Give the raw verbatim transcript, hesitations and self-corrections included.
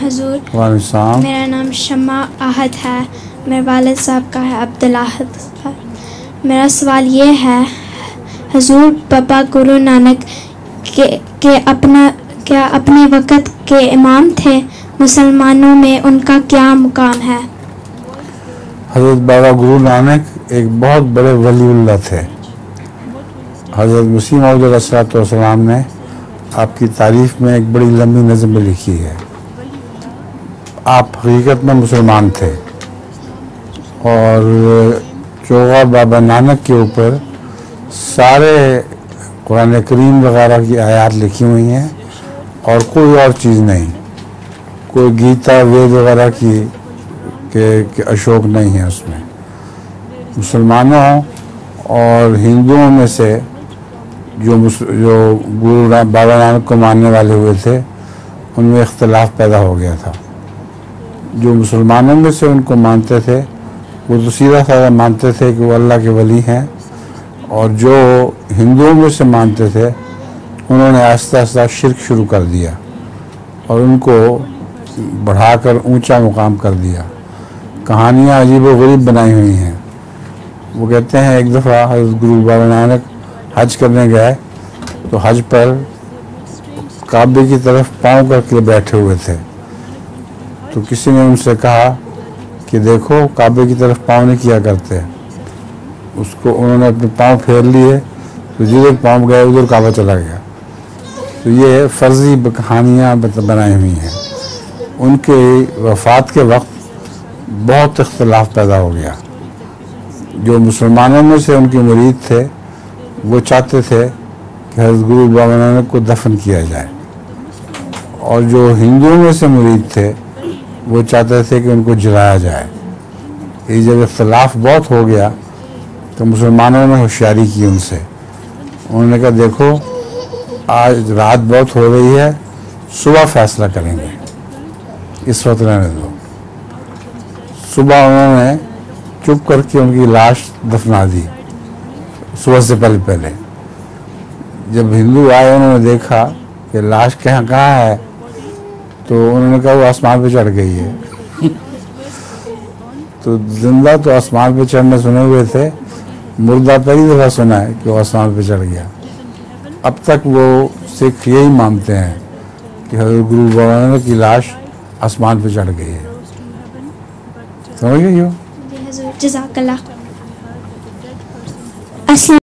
حضور، وعلیکم السلام۔ میرا نام شمع احد ہے، میرے والد صاحب کا ہے عبدالاحد صاحب۔ میرا سوال یہ ہے حضور، بابا گرو نانک کے کے اپنا کیا اپنے وقت کے امام تھے؟ مسلمانوں میں ان کا کیا مقام ہے؟ حضرت بابا گرو نانک ایک بہت بڑے ولی اللہ تھے۔ حضرت مسیح موعود علیہ الصلوۃ والسلام نے آپ کی تعریف میں ایک بڑی لمبی نظم لکھی ہے۔ آپ حقیقت میں مسلمان تھے اور چوغا بابا نانک کے اوپر سارے قرآن کریم وغیرہ کی آیات لکھی ہوئی ہیں اور کوئی اور چیز نہیں، کوئی گیتا وید وغیرہ کی کہ اشوک نہیں ہے اس میں۔ مسلمانوں اور ہندوؤں میں سے جو جو گرو بابا نانک کو ماننے والے ہوئے تھے ان میں اختلاف پیدا ہو گیا تھا۔ جو مسلمانوں میں سے ان کو مانتے تھے وہ تو سیدھا سادہ مانتے تھے کہ وہ اللہ کے ولی ہیں، اور جو ہندوؤں میں سے مانتے تھے انہوں نے آہستہ آہستہ شرک شروع کر دیا اور ان کو بڑھا کر اونچا مقام کر دیا۔ کہانیاں عجیب و غریب بنائی ہوئی ہیں۔ وہ کہتے ہیں ایک دفعہ حضرت گرو بابا نانک حج کرنے گئے تو حج پر کعبے کی طرف پاؤں کر کے بیٹھے ہوئے تھے، تو کسی نے ان سے کہا کہ دیکھو کعبے کی طرف پاؤں نہیں کیا کرتے۔ اس کو انہوں نے اپنے پاؤں پھیر لیے تو جدھر پاؤں گئے ادھر کعبہ چلا گیا۔ تو یہ فرضی کہانیاں بنائی ہوئی ہیں۔ ان کے وفات کے وقت بہت اختلاف پیدا ہو گیا۔ جو مسلمانوں میں سے ان کے مرید تھے وہ چاہتے تھے کہ حضرت گرو بابا نانک کو دفن کیا جائے، اور جو ہندوؤں میں سے مرید تھے وہ چاہتے تھے کہ ان کو جلایا جائے۔ یہ جب اختلاف بہت ہو گیا تو مسلمانوں نے ہوشیاری کی ان سے، انہوں نے کہا دیکھو آج رات بہت ہو رہی ہے، صبح فیصلہ کریں گے، اس وقت رہنے دو۔ صبح انہوں نے چپ کر کے ان کی لاش دفنا دی صبح سے پہلے پہلے۔ جب ہندو آئے انہوں نے دیکھا کہ لاش کہاں کہاں ہے تو انہوں نے کہا وہ آسمان پہ چڑھ گئی ہے۔ تو زندہ تو آسمان پہ چڑھنے سنے ہوئے تھے، مردہ پہلی دفعہ سنا ہے کہ وہ آسمان پہ چڑھ گیا۔ اب تک وہ سکھ یہی مانتے ہیں کہ حضرت گرو بابا نانک کی لاش آسمان پہ چڑھ گئی ہے۔ سمجھ گئی ہو؟ جی حضور، جزاک اللہ۔